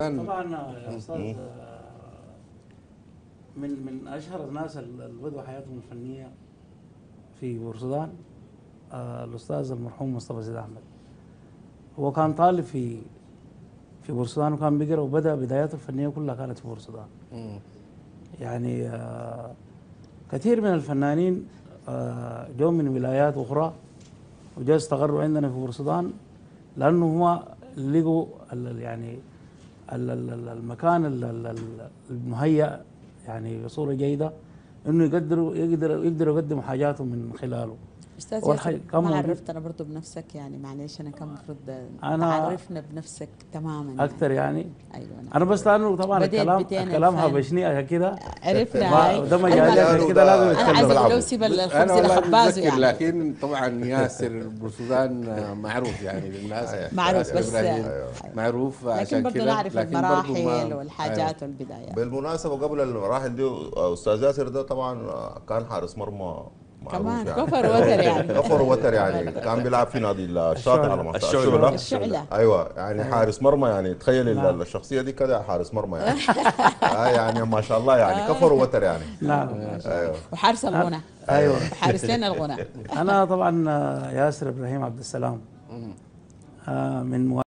طبعا يا استاذ، من اشهر الناس اللي بدوا حياتهم الفنيه في بورسودان الاستاذ المرحوم مصطفى سيد احمد. هو كان طالب في بورسودان، وكان بيقرا، وبدا بداياته الفنيه كلها كانت في بورسودان. يعني كثير من الفنانين جو من ولايات اخرى وجاء استقروا عندنا في بورسودان، لانه هو لقوا يعني المكان المهيأ يعني بصوره جيده انه يقدروا يقدموا حاجاتهم من خلاله. استاذ ياسر، ما عرفتنا برضه بنفسك، يعني معلش انا كان المفروض تعرفنا بنفسك تماما اكثر يعني. ايوه انا بس لانه طبعا الكلام هبشني عشان كده عرفنا ده مجالي عشان كده لازم نتكلم. نتكلم. لو سيب الخبز لخبازه يعني. لكن طبعا ياسر بورسودان معروف يعني للناس، معروف بس معروف عشان لكن برضه نعرف المراحل والحاجات والبدايات. بالمناسبه قبل المراحل دي استاذ ياسر ده طبعا كان حارس مرمى كمان يعني. كفر وتر يعني كفر وتر يعني كان بيلعب في نادي الشاطئ على ما الشعلة. ايوه يعني حارس مرمى يعني. تخيل الشخصيه دي كده حارس مرمى يعني. يعني ما شاء الله يعني كفر وتر يعني. نعم. ايوه. وحارس الغنى. ايوه. وحارسين الغنى. انا طبعا ياسر ابراهيم عبد السلام من